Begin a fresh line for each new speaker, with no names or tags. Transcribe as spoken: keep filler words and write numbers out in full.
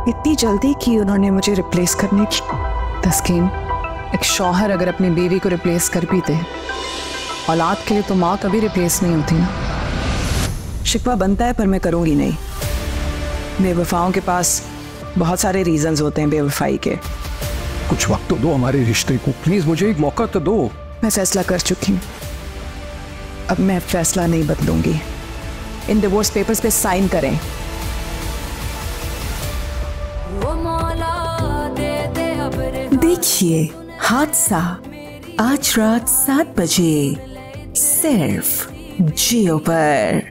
इतनी जल्दी की उन्होंने मुझे रिप्लेस करने की।
तस्कीन, एक शौहर अगर अपनी बीवी को रिप्लेस कर भी दे, औलाद के लिए तो माँ कभी रिप्लेस नहीं होती ना।
शिकवा बनता है पर मैं करूंगी नहीं। बेवफाओं के पास बहुत सारे रीजंस होते हैं बेवफाई के।
कुछ वक्त तो दो हमारे रिश्ते को, प्लीज मुझे एक मौका तो दो।
मैं फैसला कर चुकी हूँ, अब मैं फैसला नहीं बदलूंगी। इन डिवोर्स पेपर्स पे साइन करें।
देखिए हादसा आज रात सात बजे सिर्फ जियो पर।